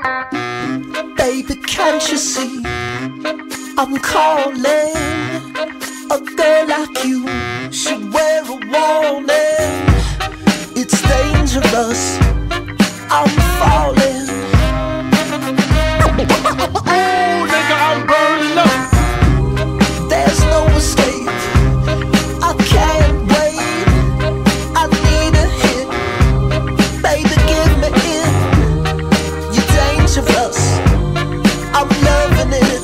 Baby, can't you see I'm calling? A girl like you should wear a warning. It's dangerous, I'm falling. Oh, nigga, I'm burning up. There's no escape, I can't wait. I need a hit, baby, give me it. You're dangerous, I'm loving it.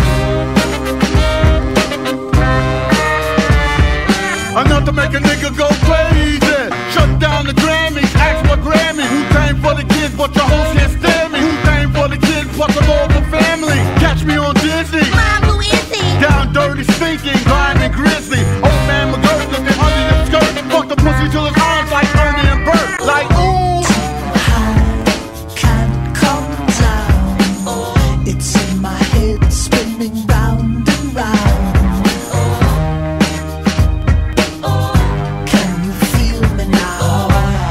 Enough to make a nigga go crazy. Shut down the Grammys, ask for Grammy. Who came for the kids, but your host can't stand me? Who came for the kids, plus a local family? Catch me on Disney. Mom, who is he? Down dirty, stinking, grime and grizzly. Old man McGirt looking under your skirt. Fuck the pussy till his arms like Ernie and Bert. Like ooh. Can't come down. It's in my head, spinning round and round. Can you feel me now?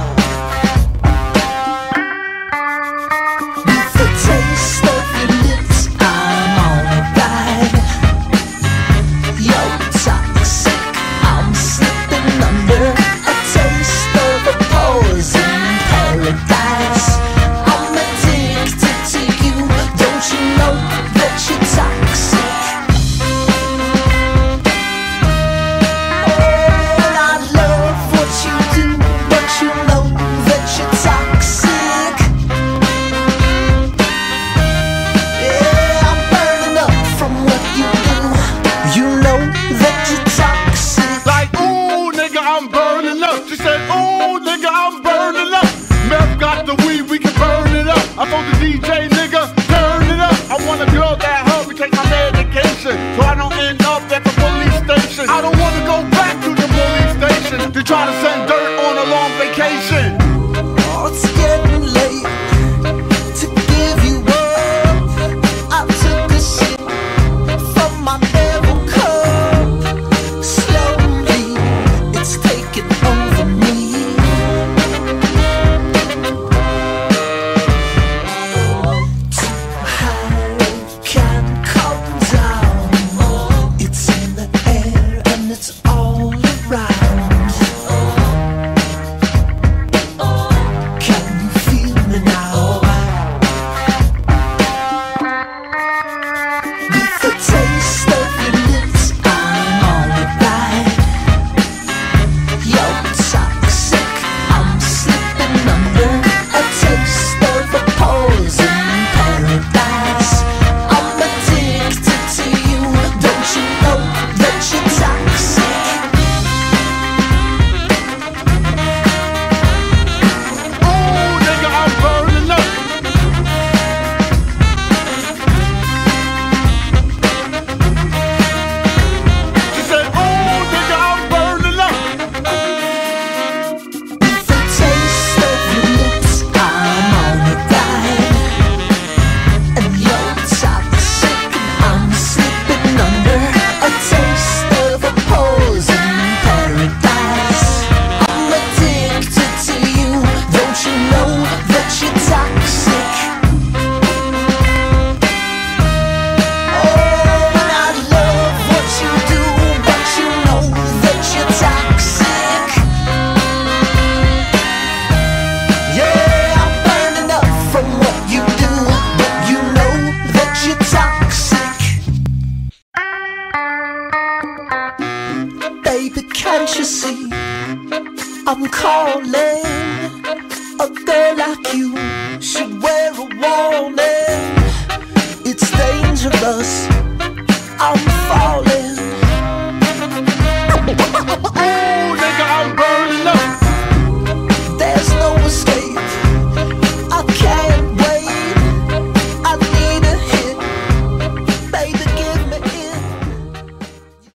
With the taste of your lips, I'm on a ride. You're toxic, I'm slipping under a taste of a poison paradise. I'm addicted to you, don't you know that you're toxic? Oh, I love what you do, but you know that you're toxic. Yeah, I'm burning up from what you do, you know that you're toxic. Like, ooh, nigga, I'm burning up. She said, ooh, nigga, I'm burning up. Meth got the weed, we can burn it up. I told the DJ, nigga, turn it up. I want a girl that help me take my medication, so I don't end up at the police station. I don't want to go back to the police station to try to send dirt on a long vacation. Oh, it's getting late to give you up. I took a sip from my devil cup. Slowly, it's taking over me. Too high, can't come down. It's in the air and it's all around. Can you feel me now? With the taste of your lips, I'm on a ride. You're toxic, I'm slipping under a taste of a poison paradise. I'm addicted to you, don't you know that you're toxic? Ooh, nigga, I'm burning up. She said, ooh, nigga, I'm burning up. With the taste of your lips, I'm on a ride. And you're toxic, I'm slipping under a taste of a poison paradise. I'm addicted to you, don't you know that you're toxic? Oh, and I love what you do, but you know that you're toxic. Yeah, I'm burning up from what you do, but you know that you're toxic. Baby, can't you see I'm calling? A girl like you should wear a warning. It's dangerous, I'm falling.